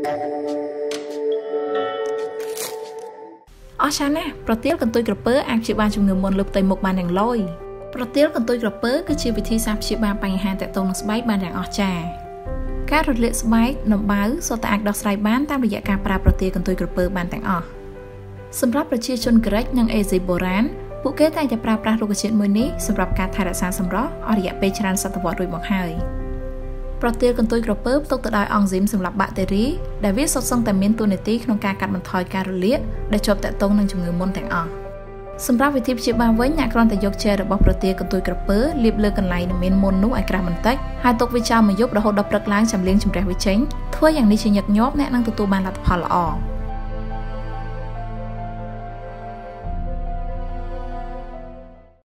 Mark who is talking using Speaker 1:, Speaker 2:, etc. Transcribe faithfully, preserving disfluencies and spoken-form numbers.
Speaker 1: អស់ចាណាប្រទាលកន្ទុយក្រពើអាចព្យាបាលជំងឺមុនលើផ្ទៃមុខបានយ៉ាងលយប្រទាលកន្ទុយក្រពើគឺជាវិធីសាស្ត្រព្យាបាលបញ្ហាទាក់ទងនឹងស្បែកបានយ៉ាងអស្ចារ្យការរលាកស្បែកដំបៅសុទ្ធតែអាចដោះស្រាយបានតាមរយៈការប្រើប្រទាលកន្ទុយក្រពើបានទាំងអស់សម្រាប់ប្រជាជនក្រិចនិងអេស៊ីបុរាណពួកគេតែងតែប្រើប្រាស់រុក្ខជាតិមួយនេះសម្រាប់ការថែរក្សាសម្រស់អស់រយៈពេលច្រើនសតវត្សរួចមកហើយប្រទាលកន្ទុយក្រពើផ្ទុកទៅដោយអង់ស៊ីមសម្រាប់បាក់តេរីដែលវាសុទ្ធសឹងតែមានតួនាទីក្នុងការកាត់បន្ថយការរលាកដែលជាប់ទាក់ទងនឹងជំងឺមុនទាំងអស់សម្រាប់វិធីព្យាបាលវិញអ្នកគ្រាន់តែយកជែរបស់ប្រទាលកន្ទុយក្រពើលាបលើកន្លែងដែលមានមុននោះឲ្យក្រាស់បន្តិចហើយទុកវាចោលមួយយប់រហូតដល់ព្រឹកឡើងចាំលាងជម្រះវាចេញធ្វើយ៉ាងនេះជាញឹកញាប់អ្នកនឹងទទួលបានលទ្ធផលល្អ